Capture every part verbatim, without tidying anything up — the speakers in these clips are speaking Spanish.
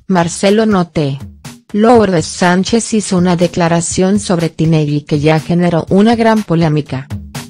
Marcelo Noté. Lourdes Sánchez hizo una declaración sobre Tinelli que ya generó una gran polémica.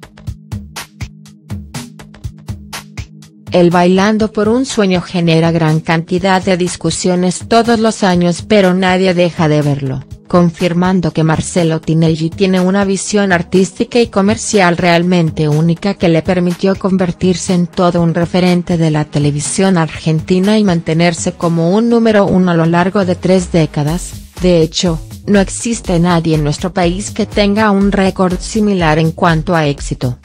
El Bailando por un sueño genera gran cantidad de discusiones todos los años, pero nadie deja de verlo, confirmando que Marcelo Tinelli tiene una visión artística y comercial realmente única que le permitió convertirse en todo un referente de la televisión argentina y mantenerse como un número uno a lo largo de tres décadas. De hecho, no existe nadie en nuestro país que tenga un récord similar en cuanto a éxito.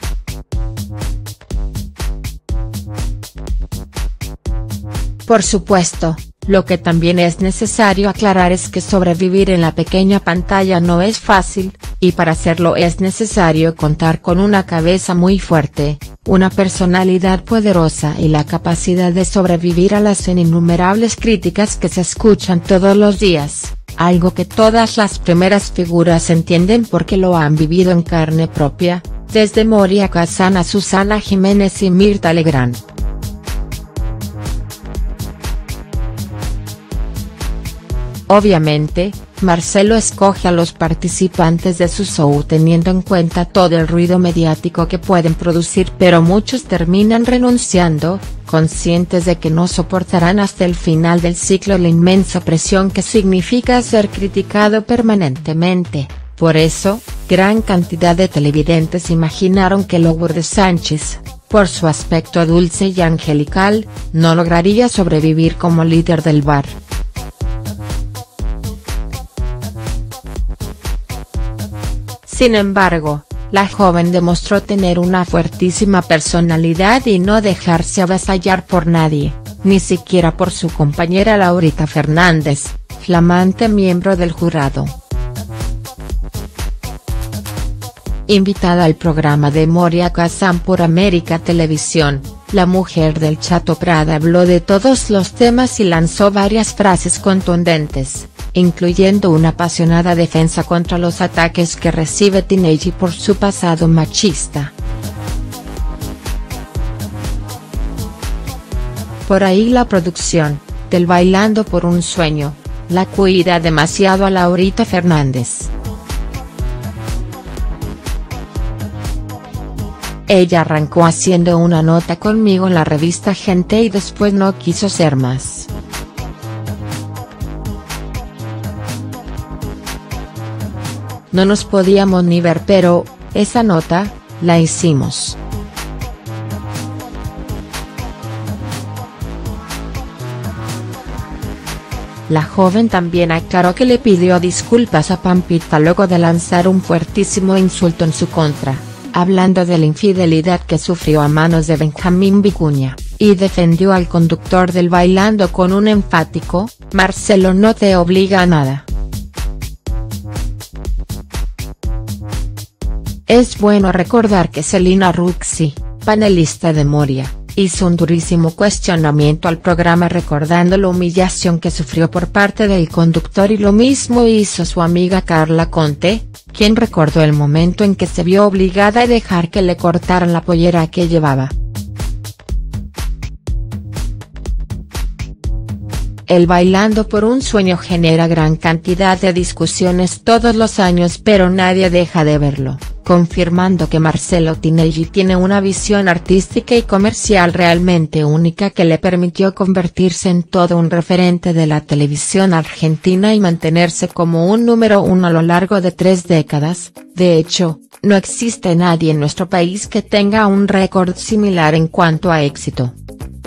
Por supuesto, lo que también es necesario aclarar es que sobrevivir en la pequeña pantalla no es fácil, y para hacerlo es necesario contar con una cabeza muy fuerte, una personalidad poderosa y la capacidad de sobrevivir a las innumerables críticas que se escuchan todos los días, algo que todas las primeras figuras entienden porque lo han vivido en carne propia, desde Moria Kazan a Susana Jiménez y Mirta Legrand. Obviamente, Marcelo escoge a los participantes de su show teniendo en cuenta todo el ruido mediático que pueden producir, pero muchos terminan renunciando, conscientes de que no soportarán hasta el final del ciclo la inmensa presión que significa ser criticado permanentemente. Por eso, gran cantidad de televidentes imaginaron que Lourdes Sánchez, por su aspecto dulce y angelical, no lograría sobrevivir como líder del bar. Sin embargo, la joven demostró tener una fuertísima personalidad y no dejarse avasallar por nadie, ni siquiera por su compañera Laurita Fernández, flamante miembro del jurado. Invitada al programa de Moria Kazan por América Televisión, la mujer del Chato Prada habló de todos los temas y lanzó varias frases contundentes, incluyendo una apasionada defensa contra los ataques que recibe Tinelli por su pasado machista. Por ahí la producción, del Bailando por un sueño, la cuida demasiado a Laurita Fernández. Ella arrancó haciendo una nota conmigo en la revista Gente y después no quiso ser más. No nos podíamos ni ver, pero, esa nota, la hicimos. La joven también aclaró que le pidió disculpas a Pampita luego de lanzar un fuertísimo insulto en su contra, hablando de la infidelidad que sufrió a manos de Benjamín Vicuña, y defendió al conductor del Bailando con un enfático: Marcelo no te obliga a nada. Es bueno recordar que Celina Ruxi, panelista de Moria, hizo un durísimo cuestionamiento al programa recordando la humillación que sufrió por parte del conductor, y lo mismo hizo su amiga Carla Conte, quien recordó el momento en que se vio obligada a dejar que le cortaran la pollera que llevaba. El Bailando por un sueño genera gran cantidad de discusiones todos los años, pero nadie deja de verlo, confirmando que Marcelo Tinelli tiene una visión artística y comercial realmente única que le permitió convertirse en todo un referente de la televisión argentina y mantenerse como un número uno a lo largo de tres décadas. De hecho, no existe nadie en nuestro país que tenga un récord similar en cuanto a éxito.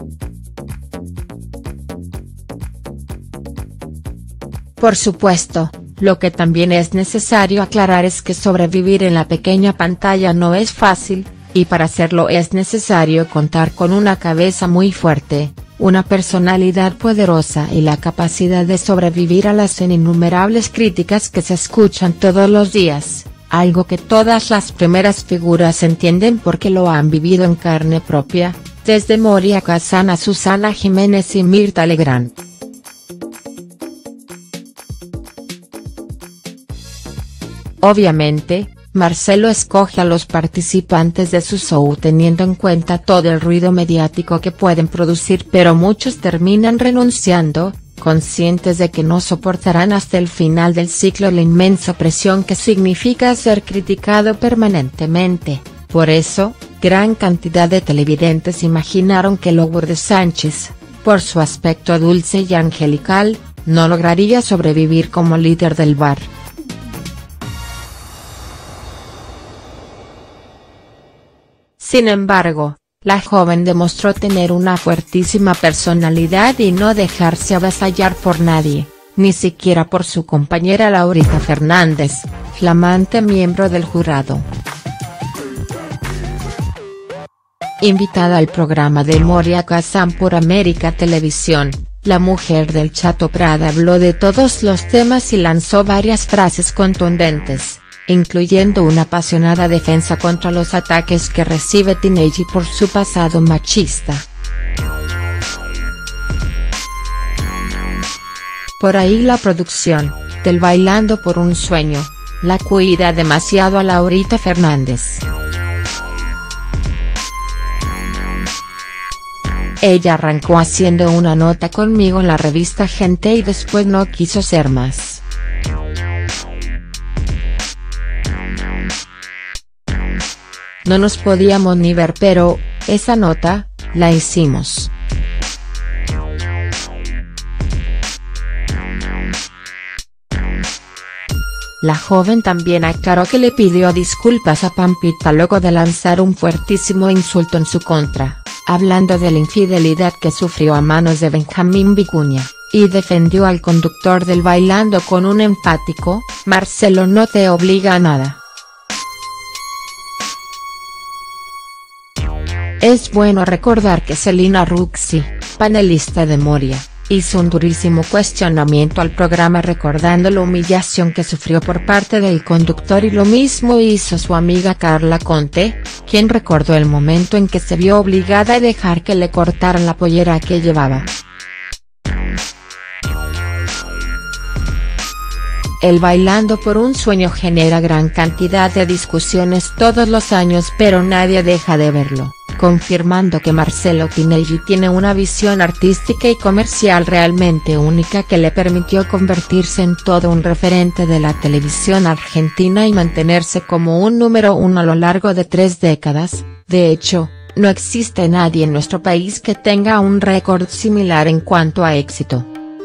Por supuesto, lo que también es necesario aclarar es que sobrevivir en la pequeña pantalla no es fácil, y para hacerlo es necesario contar con una cabeza muy fuerte, una personalidad poderosa y la capacidad de sobrevivir a las innumerables críticas que se escuchan todos los días, algo que todas las primeras figuras entienden porque lo han vivido en carne propia, desde Moria Kazan a Susana Jiménez y Mirta Legrand. Obviamente, Marcelo escoge a los participantes de su show teniendo en cuenta todo el ruido mediático que pueden producir, pero muchos terminan renunciando, conscientes de que no soportarán hasta el final del ciclo la inmensa presión que significa ser criticado permanentemente. Por eso, gran cantidad de televidentes imaginaron que Lourdes Sánchez, por su aspecto dulce y angelical, no lograría sobrevivir como líder del V A R. Sin embargo, la joven demostró tener una fuertísima personalidad y no dejarse avasallar por nadie, ni siquiera por su compañera Laurita Fernández, flamante miembro del jurado. Invitada al programa de Moria Kazan por América Televisión, la mujer del Chato Prada habló de todos los temas y lanzó varias frases contundentes, incluyendo una apasionada defensa contra los ataques que recibe Tinelli por su pasado machista. Por ahí la producción, del Bailando por un Sueño, la cuida demasiado a Laurita Fernández. Ella arrancó haciendo una nota conmigo en la revista Gente y después no quiso ser más. No nos podíamos ni ver, pero, esa nota, la hicimos. La joven también aclaró que le pidió disculpas a Pampita luego de lanzar un fuertísimo insulto en su contra, hablando de la infidelidad que sufrió a manos de Benjamín Vicuña, y defendió al conductor del Bailando con un enfático: Marcelo no te obliga a nada. Es bueno recordar que Celina Ruxi, panelista de Moria, hizo un durísimo cuestionamiento al programa recordando la humillación que sufrió por parte del conductor, y lo mismo hizo su amiga Carla Conte, quien recordó el momento en que se vio obligada a dejar que le cortaran la pollera que llevaba. El Bailando por un Sueño genera gran cantidad de discusiones todos los años, pero nadie deja de verlo, confirmando que Marcelo Tinelli tiene una visión artística y comercial realmente única que le permitió convertirse en todo un referente de la televisión argentina y mantenerse como un número uno a lo largo de tres décadas. De hecho, no existe nadie en nuestro país que tenga un récord similar en cuanto a éxito.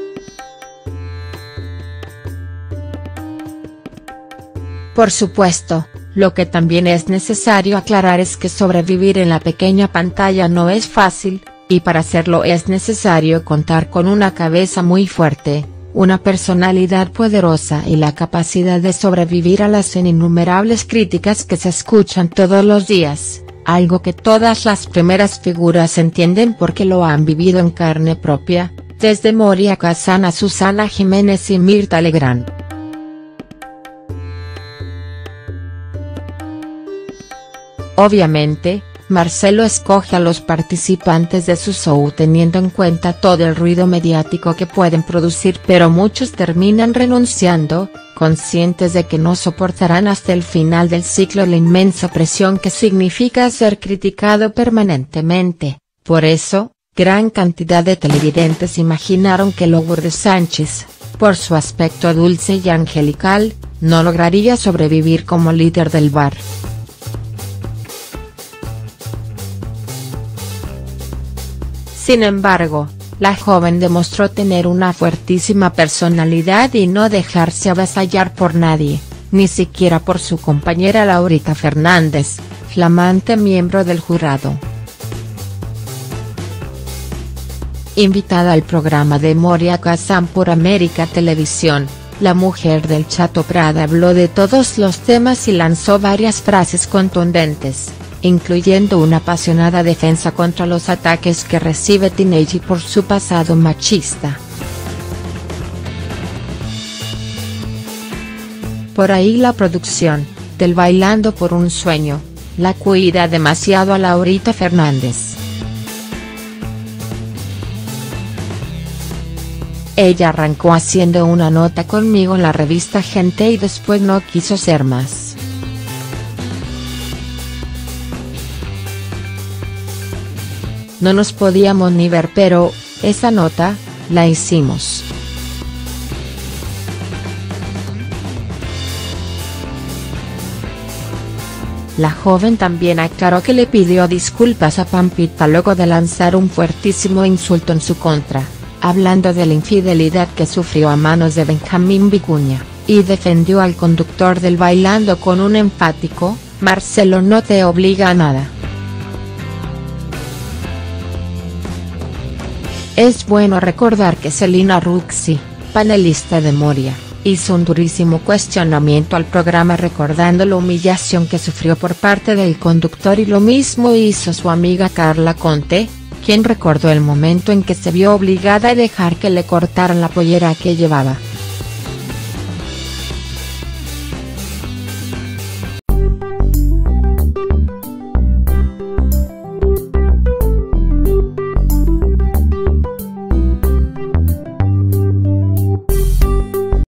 Por supuesto, lo que también es necesario aclarar es que sobrevivir en la pequeña pantalla no es fácil, y para hacerlo es necesario contar con una cabeza muy fuerte, una personalidad poderosa y la capacidad de sobrevivir a las innumerables críticas que se escuchan todos los días, algo que todas las primeras figuras entienden porque lo han vivido en carne propia, desde Moria Kazan a Susana Jiménez y Mirta Legrand. Obviamente, Marcelo escoge a los participantes de su show teniendo en cuenta todo el ruido mediático que pueden producir, pero muchos terminan renunciando, conscientes de que no soportarán hasta el final del ciclo la inmensa presión que significa ser criticado permanentemente. Por eso, gran cantidad de televidentes imaginaron que Lourdes Sánchez, por su aspecto dulce y angelical, no lograría sobrevivir como líder del V A R. Sin embargo, la joven demostró tener una fuertísima personalidad y no dejarse avasallar por nadie, ni siquiera por su compañera Laurita Fernández, flamante miembro del jurado. Invitada al programa de Moria Kazan por América Televisión, la mujer del Chato Prada habló de todos los temas y lanzó varias frases contundentes, incluyendo una apasionada defensa contra los ataques que recibe Tinelli por su pasado machista. Por ahí la producción, del Bailando por un Sueño, la cuida demasiado a Laurita Fernández. Ella arrancó haciendo una nota conmigo en la revista Gente y después no quiso ser más. No nos podíamos ni ver, pero, esa nota, la hicimos. La joven también aclaró que le pidió disculpas a Pampita luego de lanzar un fuertísimo insulto en su contra, hablando de la infidelidad que sufrió a manos de Benjamín Vicuña, y defendió al conductor del Bailando con un enfático: Marcelo no te obliga a nada. Es bueno recordar que Celina Ruxi, panelista de Moria, hizo un durísimo cuestionamiento al programa recordando la humillación que sufrió por parte del conductor, y lo mismo hizo su amiga Carla Conte, quien recordó el momento en que se vio obligada a dejar que le cortaran la pollera que llevaba.